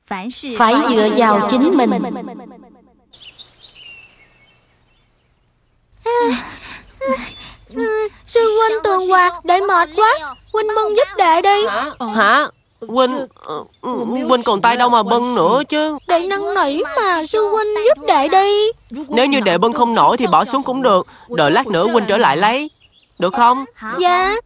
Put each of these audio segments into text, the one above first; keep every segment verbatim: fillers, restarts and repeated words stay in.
phải dựa vào chính mình. Sư huynh Tường Hòa, đệ mệt quá, huynh bưng giúp đệ đi. Hả? Hả? Huynh Huynh còn tay đâu mà bưng nữa chứ. Đệ năn nỉ mà, sư huynh giúp đệ đi. Nếu như đệ bưng không nổi thì bỏ xuống cũng được. Đợi lát nữa huynh trở lại lấy, được không? Dạ.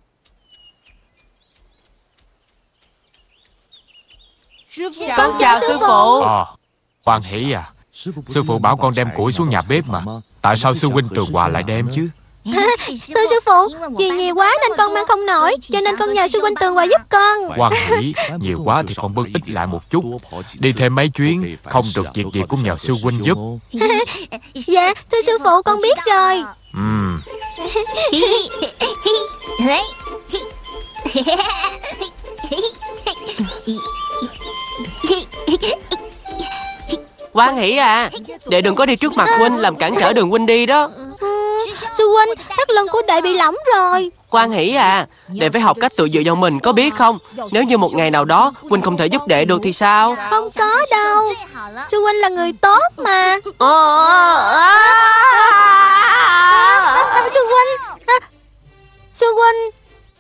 Con chào sư phụ. À, Hoan Hỷ à, sư phụ bảo con đem củi xuống nhà bếp mà. Tại sao sư huynh Tường Hòa lại đem chứ? Thưa sư phụ, vì nhiều quá nên con mang không nổi, cho nên con nhờ sư huynh Tường Hòa giúp con. Hoan Hỷ, nhiều quá thì con bưng ít lại một chút. Đi thêm mấy chuyến, không được việc gì cũng nhờ sư huynh giúp. Dạ, thưa sư phụ, con biết rồi. Ừm. Hoan Hỷ à, đệ đừng có đi trước mặt huynh làm cản trở đường huynh đi đó. Sư huynh, thắt lưng của đệ bị lỏng rồi. Hoan Hỷ à, đệ phải học cách tự dựa vào mình, có biết không? Nếu như một ngày nào đó huynh không thể giúp đệ được thì sao? Không có đâu, sư huynh là người tốt mà. Sư huynh, sư huynh.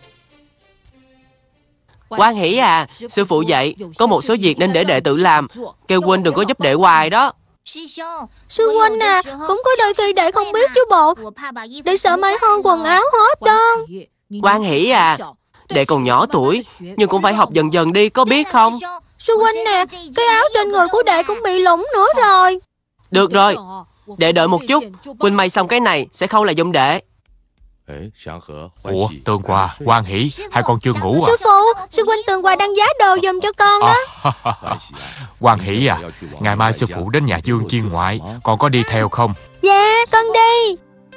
Hoan Hỷ à, sư phụ dạy có một số việc nên để đệ tự làm, kêu huynh đừng có giúp đệ hoài đó. Sư huynh à, cũng có đôi khi đệ không biết chứ bộ. Đệ sợ may hôi quần áo hết đó. Hoan Hỷ à, đệ còn nhỏ tuổi nhưng cũng phải học dần dần đi, có biết không? Sư huynh nè, cái áo trên người của đệ cũng bị lủng nữa rồi. Được rồi, đệ đợi một chút, huynh may xong cái này sẽ khâu lại giùm đệ. Ủa, Tường Hòa, Hoan Hỷ, hai con chưa ngủ à? Sư phụ, sư huynh Tường Hòa đang giá đồ giùm cho con đó. À, Hoan Hỷ à, ngày mai sư phụ đến nhà Dương Chiên ngoại, con có đi theo không? Dạ, con đi.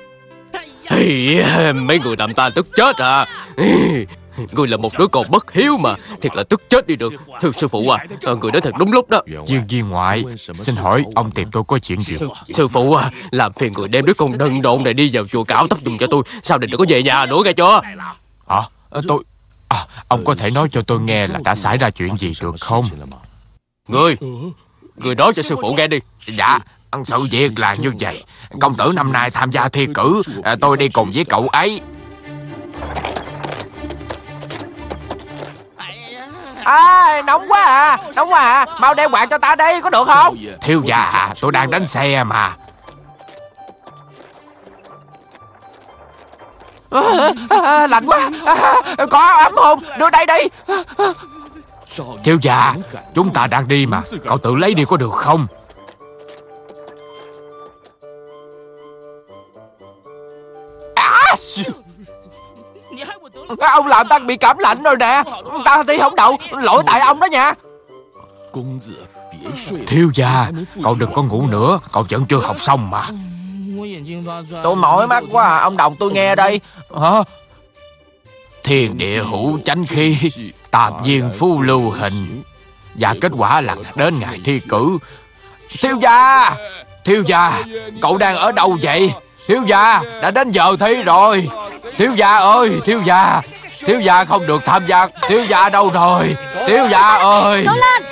Hey, mấy người làm ta tức chết à. Người là một đứa con bất hiếu mà, thiệt là tức chết đi được. Thưa sư phụ à, người đến thật đúng lúc đó. Dương Viên ngoại, xin hỏi ông tìm tôi có chuyện gì? Sư phụ à, làm phiền người đem đứa con đần độn này đi vào chùa cạo tóc dùng cho tôi, sau này đừng có về nhà nữa nghe chưa? Hả? Tôi... À, ông có thể nói cho tôi nghe là đã xảy ra chuyện gì được không? Người, người nói cho sư phụ nghe đi. Dạ, sự việc là như vậy. Công tử năm nay tham gia thi cử, tôi đi cùng với cậu ấy. À, nóng quá à, nóng quá à, mau đem quạt cho ta đi, có được không? Thiếu gia à, tôi đang đánh xe mà. À, à, lạnh quá, à, có ấm không? Đưa đây đi. Thiếu gia, chúng ta đang đi mà, cậu tự lấy đi có được không? À, ông làm ta bị cảm lạnh rồi nè. Ta thi không đậu, lỗi tại ông đó nha. Thiếu gia, cậu đừng có ngủ nữa, cậu vẫn chưa học xong mà. Tôi mỏi mắt quá à. Ông đọc tôi nghe đây. Hả? Thiên địa hữu chánh khí, tạp nhiên phu lưu hình. Và kết quả là đến ngày thi cử. Thiếu gia, Thiếu gia, cậu đang ở đâu vậy? Thiếu gia, đã đến giờ thi rồi. Thiếu gia ơi, thiếu gia, thiếu gia không được tham gia. Thiếu gia đâu rồi? Thiếu gia ơi, Cố lên.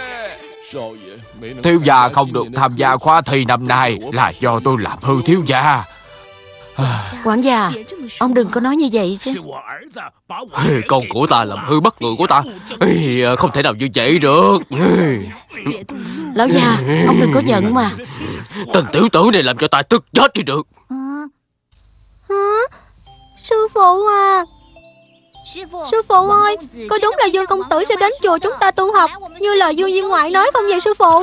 thiếu gia không được tham gia khóa thi năm nay là do tôi làm hư thiếu gia. Quản gia, ông đừng có nói như vậy chứ. Con của ta làm hư bất ngờ của ta, không thể nào như vậy được. Lão già, ông đừng có giận mà. Tên tiểu tử này làm cho ta tức chết đi được. Hả? Sư phụ à, sư phụ ơi, có đúng là Dương công tử sẽ đến chùa chúng ta tu học như lời Dương viên ngoại nói không vậy sư phụ?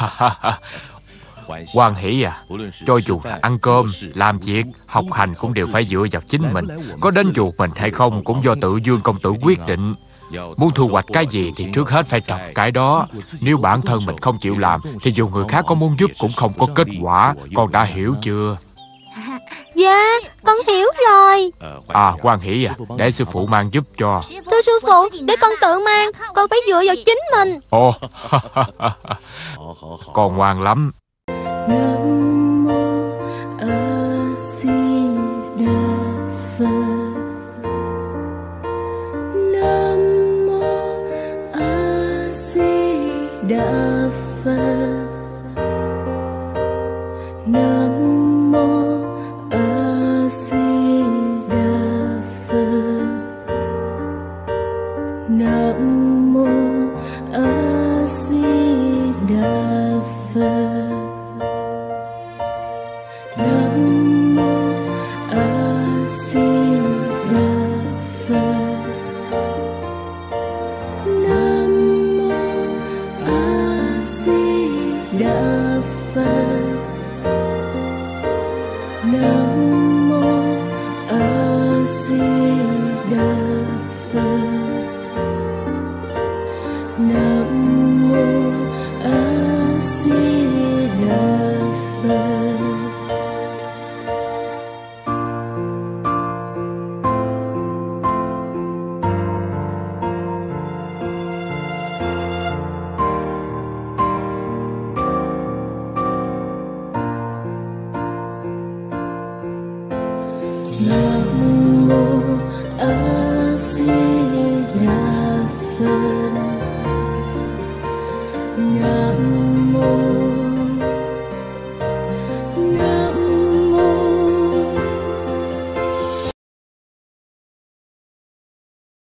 Hoan Hỷ à, cho dù là ăn cơm, làm việc, học hành cũng đều phải dựa vào chính mình. Có đến chùa mình hay không cũng do tự Dương công tử quyết định. Muốn thu hoạch cái gì thì trước hết phải trồng cái đó. Nếu bản thân mình không chịu làm thì dù người khác có muốn giúp cũng không có kết quả. Con đã hiểu chưa? Dạ, con hiểu rồi. À, Hoan Hỷ à, để sư phụ mang giúp cho. Thưa sư phụ, để con tự mang, con phải dựa vào chính mình. Ồ, con ngoan lắm. Đà Phật. Nam mô A Di Đà Phật. Nam mô A Di Đà Phật. Nam mô A Di Đà Phật. Nam mô A Di Đà Phật. Nam mô A Di Đà Phật. Nam mô A Di Đà Phật. Nam mô A Di Đà Phật. Nam mô